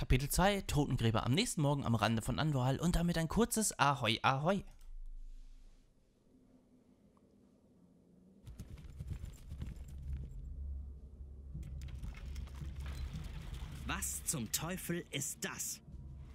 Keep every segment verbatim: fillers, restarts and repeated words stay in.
Kapitel zwei, Totengräber am nächsten Morgen am Rande von Anduhal und damit ein kurzes Ahoi Ahoi. Was zum Teufel ist das?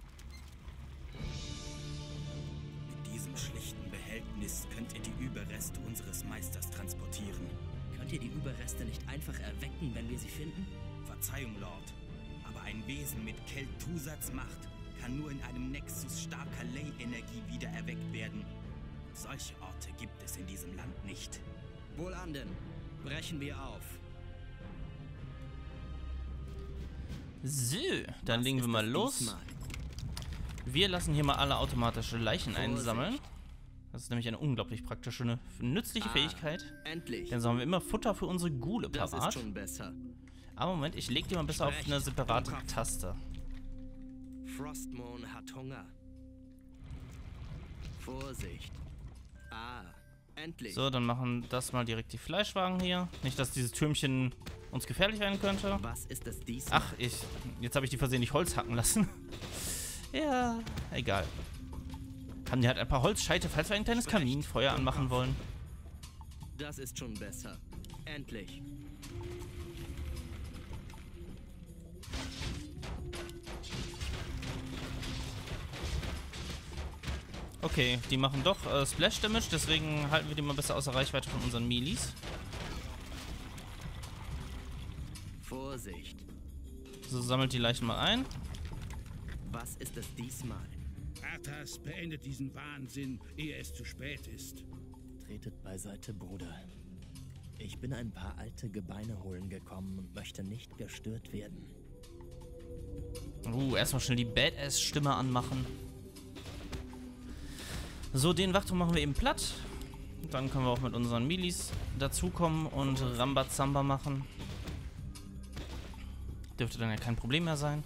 Mit diesem schlichten Behältnis könnt ihr die Überreste unseres Meisters transportieren. Könnt ihr die Überreste nicht einfach erwecken, wenn wir sie finden? Verzeihung, Lord, aber ein Wesen mit Kel'Thuzats-Macht kann nur in einem Nexus starker Ley-Energie wieder erweckt werden. Solche Orte gibt es in diesem Land nicht. Wohlan denn. Brechen wir auf. So, dann Was legen wir ist mal das los. diesmal? Wir lassen hier mal alle automatische Leichen Vorsicht. einsammeln. Das ist nämlich eine unglaublich praktische, eine nützliche Ah, Fähigkeit. Endlich. Dann haben wir immer Futter für unsere Ghule Das ist parat. schon besser. Aber Moment, ich leg die mal besser auf Sprecht eine separate im Kopf. Taste. Frostmourne hat Hunger. Vorsicht. Ah, endlich. So, dann machen das mal direkt die Fleischwagen hier. Nicht, dass dieses Türmchen uns gefährlich werden könnte. Was ist das diesmal? Ach, ich. Jetzt habe ich die versehentlich Holz hacken lassen. Ja, egal. Haben die halt ein paar Holzscheite, falls wir ein kleines Kaminfeuer anmachen wollen. Das ist schon besser. Endlich. Okay, die machen doch äh, Splash Damage, deswegen halten wir die mal besser außer Reichweite von unseren Melees. Vorsicht. So, sammelt die Leichen mal ein. Was ist das diesmal? Arthas beendet diesen Wahnsinn, ehe es zu spät ist. Tretet beiseite, Bruder. Ich bin ein paar alte Gebeine holen gekommen und möchte nicht gestört werden. Uh, erstmal schnell die Badass-Stimme anmachen. So, den Wachturm machen wir eben platt. Dann können wir auch mit unseren Melees dazukommen und Rambazamba machen. Dürfte dann ja kein Problem mehr sein.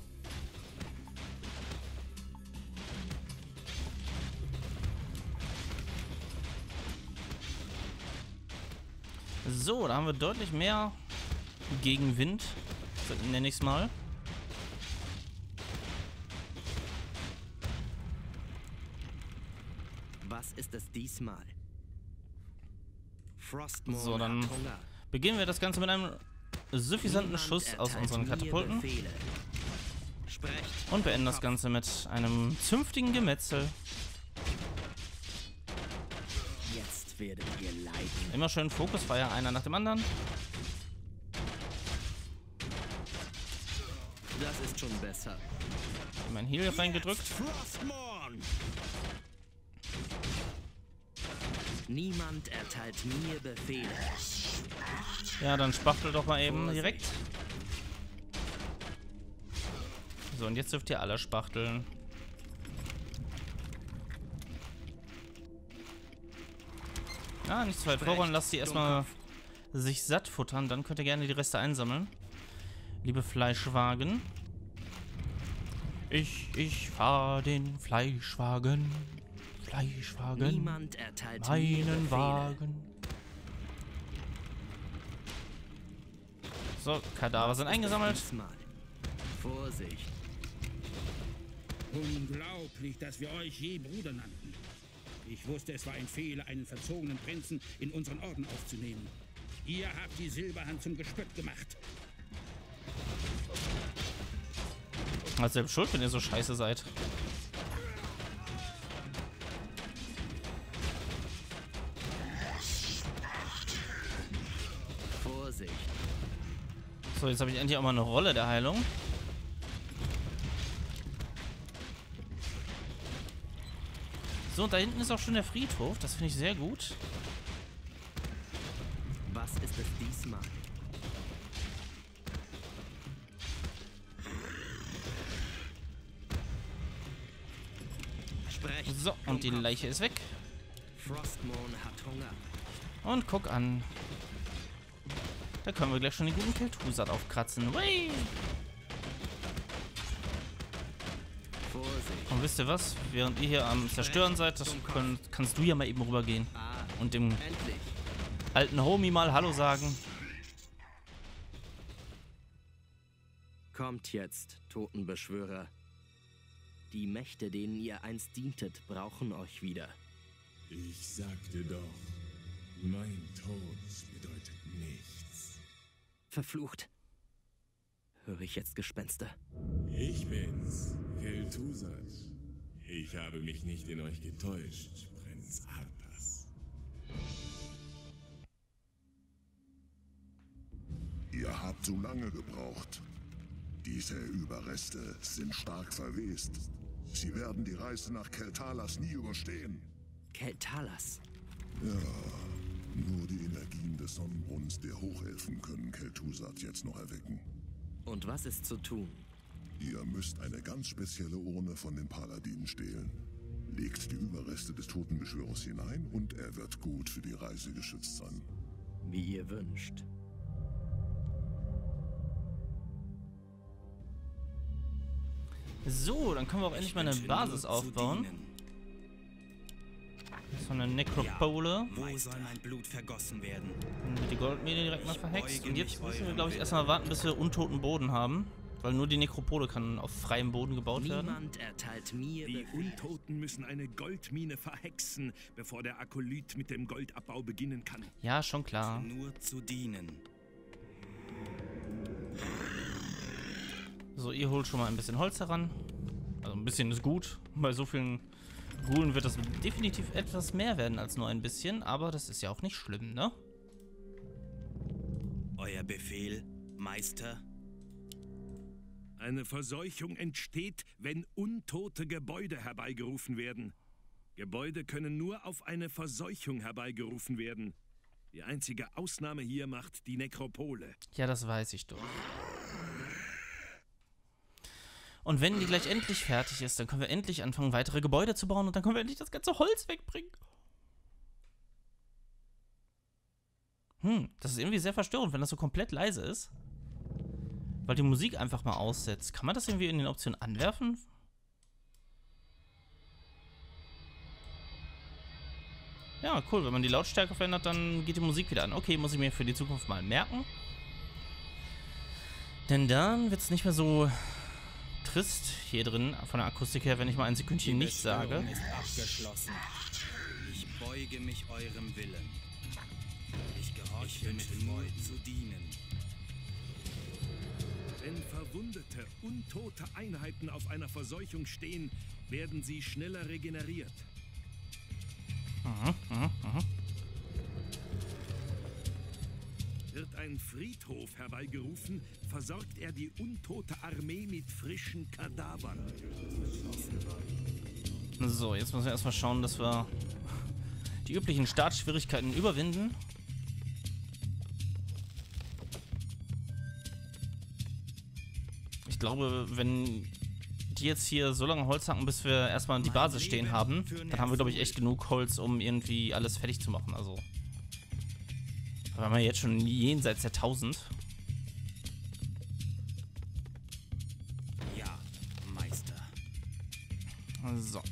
So, da haben wir deutlich mehr Gegenwind, nenne ich es mal. Was ist das diesmal? Frostmourne So, dann hat Hunger. beginnen wir das Ganze mit einem suffisanten Niemand Schuss aus erteilt unseren mir Katapulten Befehle. Sprecht und beenden im das Kopf. Ganze mit einem zünftigen Gemetzel. Jetzt werdet ihr leiden. Immer schön Fokusfeuer, einer nach dem anderen. Das ist schon besser. Mein Heal reingedrückt. Frostmourne! Niemand erteilt mir Befehle. Ja, dann spachtel doch mal eben Vorsicht. direkt. So, und jetzt dürft ihr alle spachteln. Ah, nicht zu weit voran, lasst die erstmal sich satt futtern, dann könnt ihr gerne die Reste einsammeln. Liebe Fleischwagen. Ich, ich fahr den Fleischwagen. Fleischwagen. Niemand erteilt mir Meinen Befehle. Wagen. So, Kadaver sind Was ist eingesammelt. das diesmal? Vorsicht. Unglaublich, dass wir euch je Bruder nannten. Ich wusste, es war ein Fehler, einen verzogenen Prinzen in unseren Orden aufzunehmen. Ihr habt die Silberhand zum Gespött gemacht. Seid selbst schuld, wenn ihr so scheiße seid. Vorsicht. So, jetzt habe ich endlich auch mal eine Rolle der Heilung. So, und da hinten ist auch schon der Friedhof. Das finde ich sehr gut. Was ist es diesmal? Sprecht So, und die im Kopf. Leiche ist weg. Frostmourne hat Hunger. Und guck an. Da können wir gleich schon den guten Kel'Thuzad aufkratzen. Whee! Vorsicht. Und wisst ihr was? Während ihr hier am Zerstören seid, das können, kannst du ja mal eben rübergehen. Ah, Und dem endlich. alten Homie mal Hallo sagen. Komm Kommt jetzt, Totenbeschwörer. Die Mächte, denen ihr einst dientet, brauchen euch wieder. Ich sagte doch, mein Tod bedeutet nichts. Verflucht. Höre ich jetzt Gespenster? Ich bin's, Kel'Thuzad. Ich habe mich nicht in euch getäuscht, Prinz Arthas. Ihr habt zu lange gebraucht. Diese Überreste sind stark verwest. Sie werden die Reise nach Keltalas nie überstehen. Keltalas? Ja, nur die Energien des Sonnenbrunnens der Hochelfen können Kel'Thuzad jetzt noch erwecken. Und was ist zu tun? Ihr müsst eine ganz spezielle Urne von den Paladinen stehlen. Legt die Überreste des Totenbeschwörers hinein und er wird gut für die Reise geschützt sein. Wie ihr wünscht. So, dann können wir auch endlich mal eine Basis aufbauen. So eine Nekropole. Wo soll mein Blut vergossen werden? Dann wird die Goldmine direkt mal verhext. Und jetzt müssen wir, glaube ich, erstmal warten, bis wir untoten Boden haben. Weil nur die Nekropole kann auf freiem Boden gebaut werden. Niemand erteilt mir Die Befehle. Untoten müssen eine Goldmine verhexen, bevor der Akolyt mit dem Goldabbau beginnen kann. Ja, schon klar. Nur zu dienen. So, ihr holt schon mal ein bisschen Holz heran. Also ein bisschen ist gut. Bei so vielen Ghoulen wird das definitiv etwas mehr werden als nur ein bisschen. Aber das ist ja auch nicht schlimm, ne? Euer Befehl, Meister? Eine Verseuchung entsteht, wenn untote Gebäude herbeigerufen werden. Gebäude können nur auf eine Verseuchung herbeigerufen werden. Die einzige Ausnahme hier macht die Nekropole. Ja, das weiß ich doch. Und wenn die gleich endlich fertig ist, dann können wir endlich anfangen, weitere Gebäude zu bauen und dann können wir endlich das ganze Holz wegbringen. Hm, das ist irgendwie sehr verstörend, wenn das so komplett leise ist. Weil die Musik einfach mal aussetzt. Kann man das irgendwie in den Optionen anwerfen? Ja, cool. Wenn man die Lautstärke verändert, dann geht die Musik wieder an. Okay, muss ich mir für die Zukunft mal merken. Denn dann wird es nicht mehr so trist hier drin, von der Akustik her, wenn ich mal ein Sekündchen nichts sage. Ist abgeschlossen. Ich beuge mich eurem Willen. Ich gehorche mit Freude zu dienen. Wenn verwundete, untote Einheiten auf einer Verseuchung stehen, werden sie schneller regeneriert. Mhm, mhm, mhm. Wird ein Friedhof herbeigerufen, versorgt er die untote Armee mit frischen Kadavern. So, jetzt müssen wir erstmal schauen, dass wir die üblichen Startschwierigkeiten überwinden. Ich glaube, wenn die jetzt hier so lange Holz hacken, bis wir erstmal die Basis stehen haben, dann haben wir, glaube ich, echt genug Holz, um irgendwie alles fertig zu machen. Also, aber wir haben ja jetzt schon jenseits der tausend. Ja, Meister. So.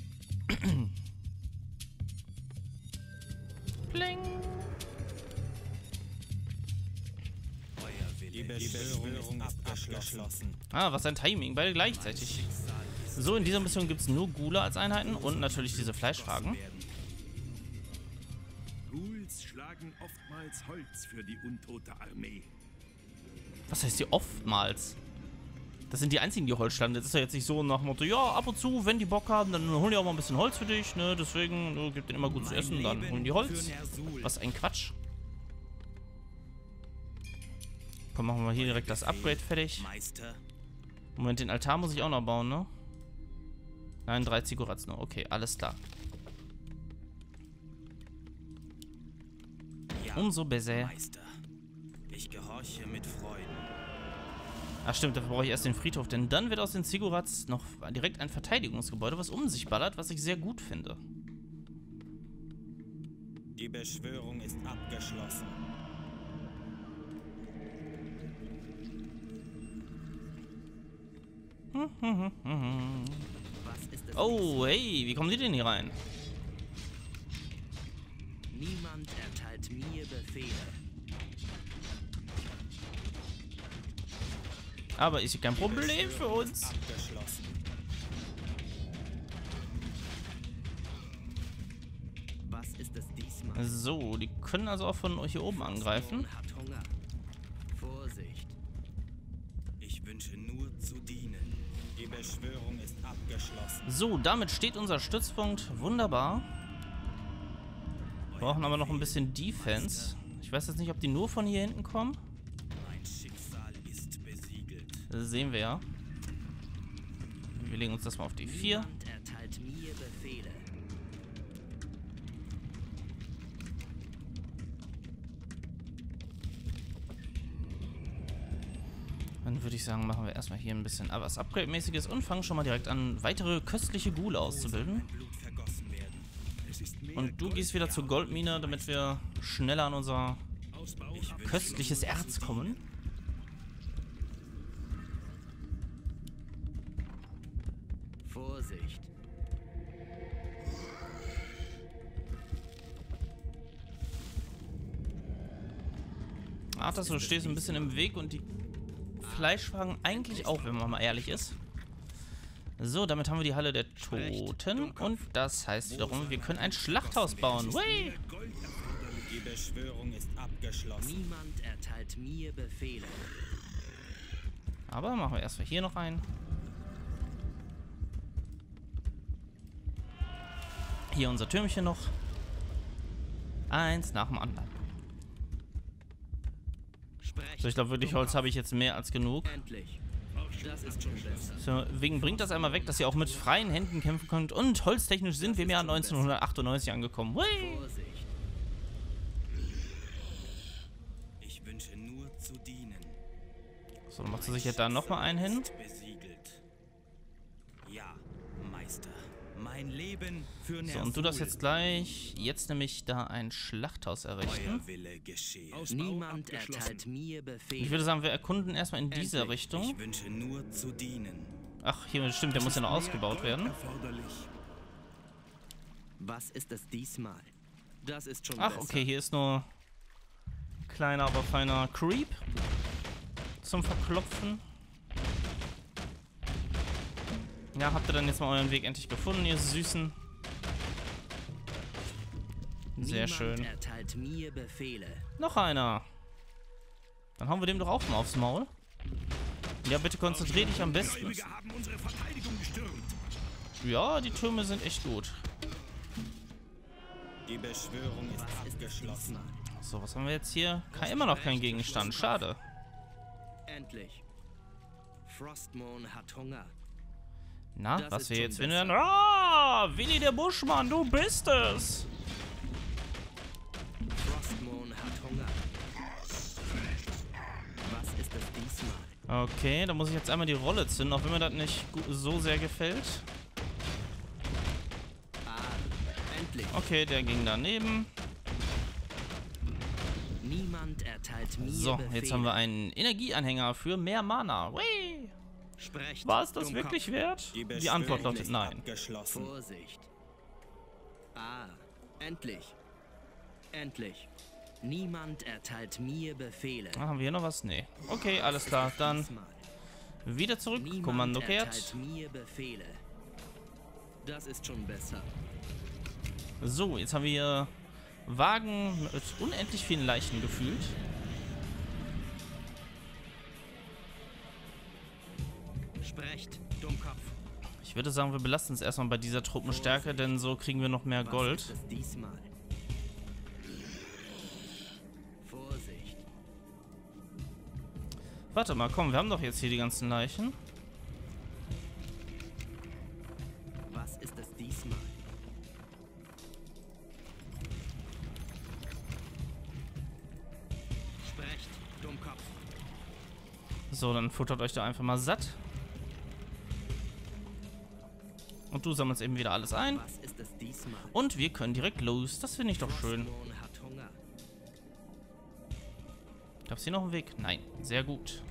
Pling. Euer Wille. Die Beschwörung ist abgeschlossen. Ah, was ein Timing, beide gleichzeitig. So, in dieser Mission gibt es nur Ghule als Einheiten und natürlich diese Fleischfragen. Ghouls schlagen oftmals Holz für die untote Armee. Was heißt hier oftmals? Das sind die einzigen, die Holz schlagen. Das ist ja jetzt nicht so nach dem Motto, ja, ab und zu, wenn die Bock haben, dann holen die auch mal ein bisschen Holz für dich, ne? Deswegen, du gibst denen immer gut zu essen, dann holen die Holz. Was ein Quatsch. Komm, machen wir hier direkt das Upgrade fertig. Meister. Moment, den Altar muss ich auch noch bauen, ne? Nein, drei Ziggurats nur. Okay, alles klar. Ja, Umso besser. Meister. Ich gehorche mit Freuden. Ach stimmt, dafür brauche ich erst den Friedhof, denn dann wird aus den Ziggurats noch direkt ein Verteidigungsgebäude, was um sich ballert, was ich sehr gut finde. Die Beschwörung ist abgeschlossen. Was ist es? Oh, hey, wie kommen die denn hier rein? Niemand erteilt mir Befehle. Aber ist kein Problem für uns. Abgeschlossen. Was ist es diesmal? So, die können also auch von euch hier oben angreifen. Frostmourne hat Hunger. Vorsicht. Ich wünsche nur zu dienen. Die Beschwörung ist abgeschlossen. So, damit steht unser Stützpunkt. Wunderbar. Wir brauchen aber noch ein bisschen Defense. Ich weiß jetzt nicht, ob die nur von hier hinten kommen. Mein Schicksal ist besiegelt. Das sehen wir ja. Wir legen uns das mal auf die vier. Niemand erteilt mir Befehle. Dann würde ich sagen, machen wir erstmal hier ein bisschen was Upgrade-mäßiges und fangen schon mal direkt an, weitere köstliche Ghule auszubilden. Blut vergossen werden. Es ist mehr Und du Gold gehst wieder zur Goldmine, damit wir schneller an unser Ausbau. köstliches Erz kommen. Vorsicht. Arthas, du stehst ein bisschen im Weg und die Fleischwagen eigentlich auch, wenn man mal ehrlich ist. So, damit haben wir die Halle der Toten und das heißt wiederum, wir können ein Schlachthaus bauen. Wey! Die Beschwörung ist abgeschlossen. Niemand erteilt mir Befehle. Aber machen wir erstmal hier noch ein. Hier unser Türmchen noch. Eins nach dem anderen. Sprecht. So, ich glaube wirklich, Holz habe ich jetzt mehr als genug. Endlich. Das ist schon besser. So, wegen bringt das einmal weg, dass ihr auch mit freien Händen kämpfen könnt. Und holztechnisch sind wir im Jahr neunzehnhundertachtundneunzig angekommen. Wey! Vorsicht. Ich wünsche nur zu dienen. So, dann macht sie sich jetzt da nochmal einen hin. Ist besiegelt. Ja, Meister. Mein Leben für So, und du darfst jetzt gleich jetzt nämlich da ein Schlachthaus errichten. Euer Wille geschehe. Niemand erteilt mir Befehle. Ich würde sagen, wir erkunden erstmal in dieser Richtung. Ich wünsche nur zu dienen. Ach, hier stimmt, der muss ja noch ausgebaut werden. Erforderlich. Was ist es diesmal? Das ist schon Ach, besser. okay, hier ist nur kleiner, aber feiner Creep zum Verklopfen. Ja, habt ihr dann jetzt mal euren Weg endlich gefunden, ihr Süßen? Sehr Niemand schön. erteilt mir Befehle. Noch einer. Dann hauen wir dem doch auch mal aufs Maul. Ja, bitte konzentrier dich am besten. Gläubige haben unsere Verteidigung gestürmt. Ja, die Türme sind echt gut. Die Beschwörung ist Was ist es abgeschlossen. diesmal? So, was haben wir jetzt hier? Kein, immer noch kein Gegenstand. Schade. Endlich. Frostmourne hat Hunger. Na, Das was ist wir schon jetzt finden werden? besser. Ah, Willi der Buschmann, du bist es! Frostmourne hat Hunger. Was ist es diesmal? Okay, da muss ich jetzt einmal die Rolle zünden, auch wenn mir das nicht gu- so sehr gefällt. Ah, endlich. Okay, der ging daneben. Niemand erteilt mir So, Befehle. jetzt haben wir einen Energieanhänger für mehr Mana. Whee! Sprecht. War es das Dummkopf. wirklich wert? Die, Die Antwort Beschwörung lautet ist nein. abgeschlossen. Vorsicht. Ah, endlich. Endlich. Niemand erteilt mir Befehle. Ah, haben wir hier noch was? Nee. Okay, alles klar. Dann Diesmal. wieder zurück. Niemand Kommando kehrt. erteilt mir Befehle. Das ist schon besser. So, jetzt haben wir Wagen mit unendlich vielen Leichen gefühlt. Sprecht, Dummkopf. Ich würde sagen, wir belasten es erstmal bei dieser Truppenstärke, denn so kriegen wir noch mehr Was Gold. ist es diesmal? Vorsicht. Warte mal, komm, wir haben doch jetzt hier die ganzen Leichen. Was ist es diesmal? Sprecht, Dummkopf. So, dann futtert euch da einfach mal satt. Und du sammelst eben wieder alles ein. Was ist es diesmal? Und wir können direkt los. Das finde ich doch schön. Frostmourne hat Hunger. Gab es hier noch einen Weg? Nein. Sehr gut.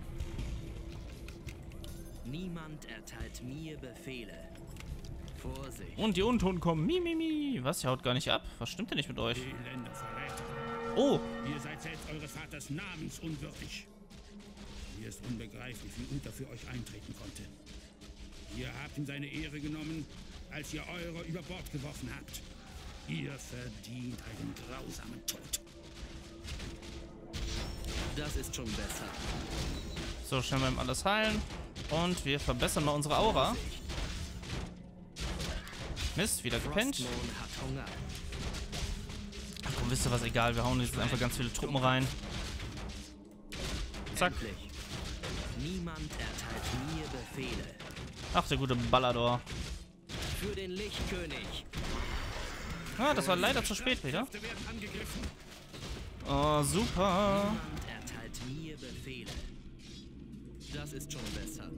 Niemand erteilt mir Befehle. Vorsicht. Und die Untoten kommen. Mi, mi, mi. Was? Ihr haut gar nicht ab? Was stimmt denn nicht mit euch? Elender Verräter. Oh, Ihr seid selbst eures Vaters Namens unwürdig. Mir ist unbegreiflich, wie Uther für euch eintreten konnte. Ihr habt ihm seine Ehre genommen, als ihr eure über Bord geworfen habt. Ihr verdient einen grausamen Tod. Das ist schon besser. So, schnell mal alles heilen. Und wir verbessern mal unsere Aura. Mist, wieder gepennt. Frostmourne hat Hunger. Ach komm, wisst ihr was, egal. Wir hauen jetzt einfach ganz viele Truppen rein. Zack. Endlich. Niemand erteilt mir Befehle. Ach, der gute Ballador. Für den Lichtkönig. Ah, das war leider zu spät wieder. Kräfte werden angegriffen. Oh, super. Niemand erteilt mir Befehle. Das ist schon besser.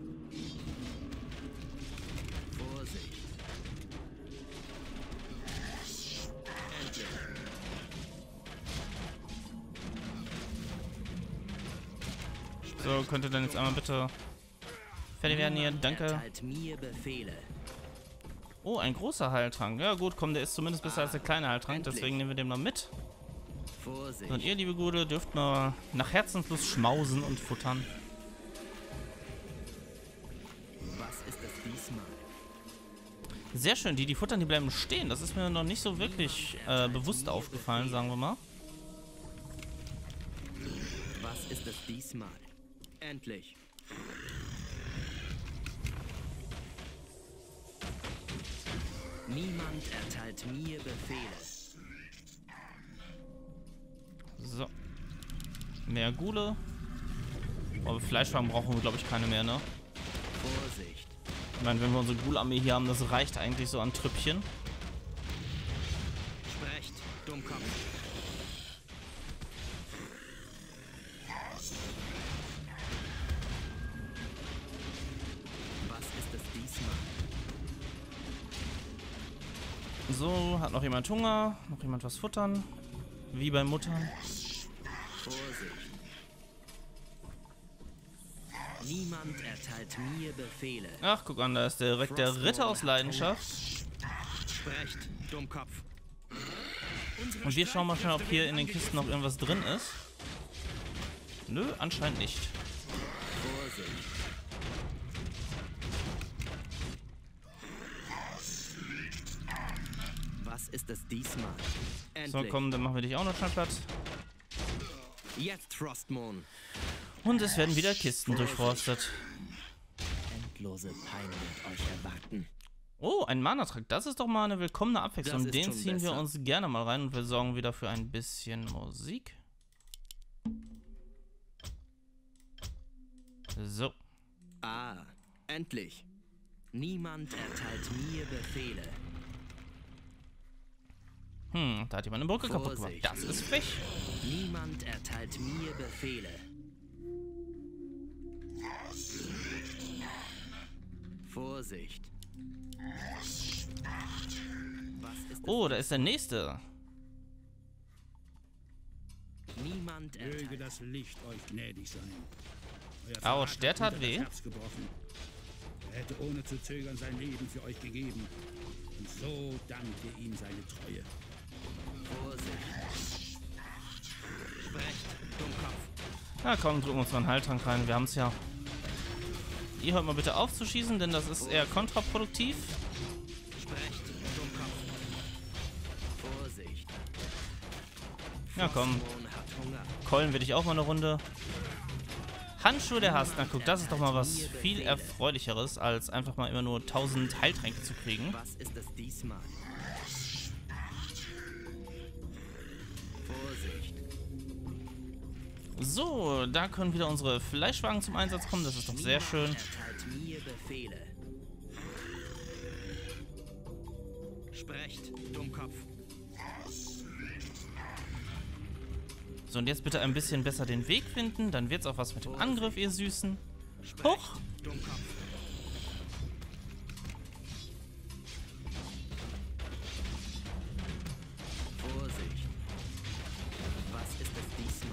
Vorsicht. Endlich. So, könnt ihr dann jetzt einmal bitte fertig werden hier. Niemand Danke. erteilt mir Befehle. Oh, ein großer Heiltrank. Ja gut, komm, der ist zumindest besser als der kleine Heiltrank. endlich. Deswegen nehmen wir den mal mit. Vorsicht. Und ihr, liebe Gute, dürft nur nach Herzenslust schmausen und futtern. Was ist es diesmal? Sehr schön, die, die futtern, die bleiben stehen. Das ist mir noch nicht so wirklich äh, bewusst aufgefallen, sagen wir mal. Was ist es diesmal? Endlich. Niemand erteilt mir Befehle. So. Mehr Gule. Aber Fleischwagen brauchen wir, glaube ich, keine mehr, ne? Vorsicht. Ich meine, wenn wir unsere Ghoul-Armee hier haben, das reicht eigentlich so an Trüppchen. Sprecht, Dummkopf. Was ist es diesmal? So, hat noch jemand Hunger? Noch jemand was futtern? Wie bei Muttern? Vorsicht. Niemand erteilt mir Befehle. Ach, guck an, da ist direkt der Ritter aus Leidenschaft. Sprecht, Dummkopf. Und wir schauen mal schnell, ob hier in den Kisten noch irgendwas drin ist. Nö, anscheinend nicht. Vorsicht. Was ist es diesmal? So, Endlich. komm, dann machen wir dich auch noch schnell platt. Jetzt, Frostmourne. Und es werden wieder Kisten durchforstet. Endlose Pein wird euch erwarten. Oh, ein Mana-Trank. Das ist doch mal eine willkommene Abwechslung. Das ist Den schon ziehen wir besser. uns gerne mal rein und wir sorgen wieder für ein bisschen Musik. So. Ah, endlich. Niemand erteilt mir Befehle. Hm, da hat jemand eine Brücke kaputt gemacht. Vorsicht. Das ist frech. Niemand erteilt mir Befehle. Vorsicht. Was ist Oh, da ist der nächste. Niemand Möge erteilt. das Licht euch gnädig sein. Euer Autsch, Vater der hat tat Uther weh. das Herz gebrochen. Er hätte ohne zu zögern sein Leben für euch gegeben. Und so dankt ihr ihm seine Treue. Vorsicht. Sprecht, Dummkopf. Na komm, drücken wir uns mal einen Heiltrank rein. Wir haben es ja. Ihr hört mal bitte auf zu schießen, denn das ist eher kontraproduktiv. Sprecht, Dummkopf. Vorsicht. Ja, komm. Frostmourne hat Hunger. Keulen wir dich auch mal eine Runde. Handschuhe der Hass. Na guck, das ist doch mal was viel erfreulicheres, als einfach mal immer nur tausend Heiltränke zu kriegen. Was ist es diesmal? Vorsicht. So, da können wieder unsere Fleischwagen zum Einsatz kommen. Das ist doch sehr schön. Erteilt mir Befehle. Sprecht, Dummkopf. So, und jetzt bitte ein bisschen besser den Weg finden. Dann wird's auch was mit dem Angriff, ihr Süßen. Sprecht, Hoch! Dummkopf. Vorsicht. Was ist es diesmal?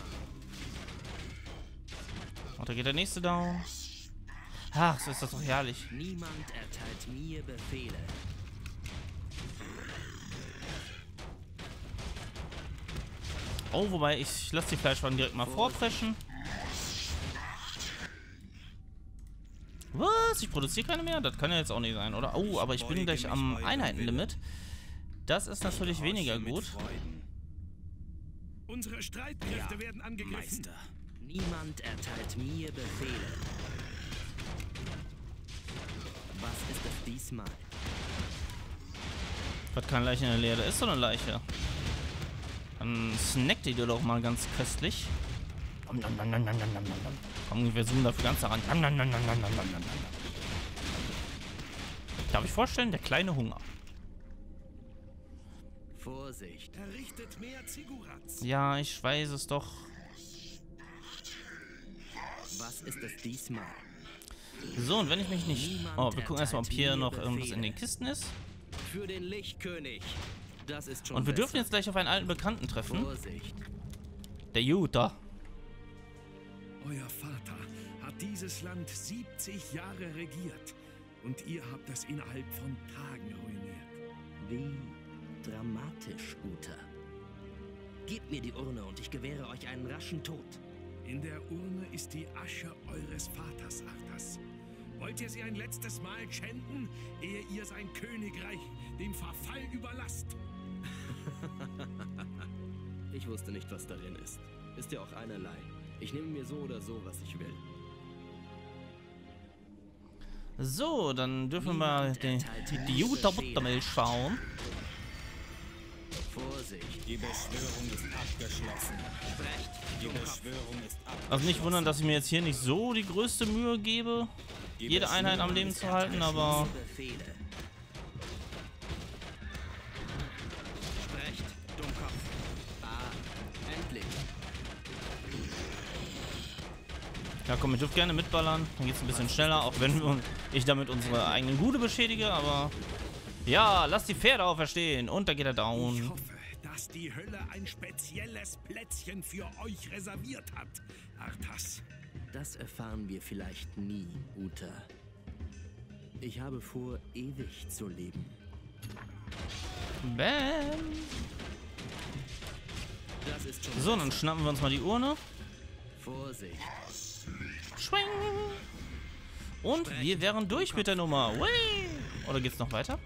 Und da geht der nächste down. Ach, so ist das doch herrlich. Niemand erteilt mir Befehle. Oh, wobei, ich lasse die Fleischwagen direkt mal vorpreschen. Was? Ich produziere keine mehr? Das kann ja jetzt auch nicht sein, oder? Oh, aber ich bin gleich am Einheitenlimit. Das ist natürlich weniger gut. Unsere Streitkräfte Ja, werden angegriffen. Meister. Niemand erteilt mir Befehle. Was ist es diesmal? Was keine Leiche in der Leere ist, so eine Leiche. Dann snackt die dir doch mal ganz köstlich. Komm, wir zoomen dafür ganz daran. Darf ich vorstellen, der kleine Hunger. Vorsicht. Errichtet mehr Zigurats. Ja, ich weiß es doch. Was ist es diesmal? So, und wenn ich mich nicht... Oh, wir gucken erstmal, ob hier noch irgendwas in den Kisten ist. Für den Lichtkönig. Das ist schon Und wir besser. dürfen jetzt gleich auf einen alten Bekannten treffen. Vorsicht. Der Jutta. Euer Vater hat dieses Land siebzig Jahre regiert. Und ihr habt es innerhalb von Tagen ruiniert. Wie dramatisch, Guter. Gebt mir die Urne und ich gewähre euch einen raschen Tod. In der Urne ist die Asche eures Vaters, Arthas. Wollt ihr sie ein letztes Mal schänden, ehe ihr sein Königreich dem Verfall überlasst? Ich wusste nicht, was darin ist. Ist ja auch einerlei. Ich nehme mir so oder so, was ich will. So, dann dürfen wir mal die, die Jutta Buttermilch schauen. Vorsicht. Die Beschwörung ist abgeschlossen. Sprecht. Die Beschwörung ist abgeschlossen. Also nicht wundern, dass ich mir jetzt hier nicht so die größte Mühe gebe, jede Einheit am Leben zu halten, aber... Befehle. Sprecht, Dummkopf. Ah, endlich. Ja komm, ihr dürft gerne mitballern, dann geht's ein bisschen schneller, auch wenn wir, ich damit unsere eigenen Gude beschädige, aber... Ja, lasst die Pferde auferstehen und da geht er Ich down. hoffe, dass die Hölle ein spezielles Plätzchen für euch reserviert hat, Arthas. Das erfahren wir vielleicht nie, Guter. Ich habe vor, ewig zu leben. Bam. Das ist schon So, dann schnappen wir uns mal die Urne. Vorsicht. Schwing. Und wir wären durch mit der Nummer. Whee. Oder geht's noch weiter?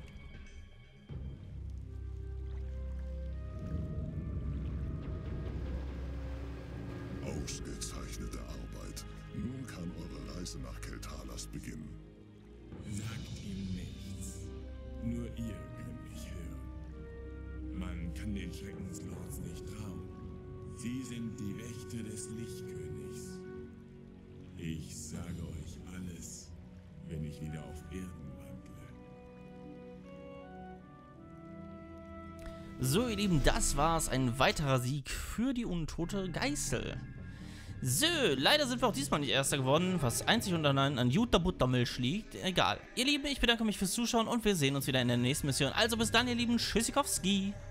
Ausgezeichnete Arbeit. Nun kann eure Reise nach Keltalas beginnen. Sagt ihm nichts. Nur ihr könnt mich hören. Man kann den Schreckenslords nicht trauen. Sie sind die Wächter des Lichtkönigs. Ich sage euch alles, wenn ich wieder auf Erden wandle. So, ihr Lieben, das war's. Ein weiterer Sieg für die untote Geißel. So, leider sind wir auch diesmal nicht Erster geworden, was einzig und allein an Jutta Buttermilch liegt. Egal. Ihr Lieben, ich bedanke mich fürs Zuschauen und wir sehen uns wieder in der nächsten Mission. Also bis dann, ihr Lieben. Tschüssikowski.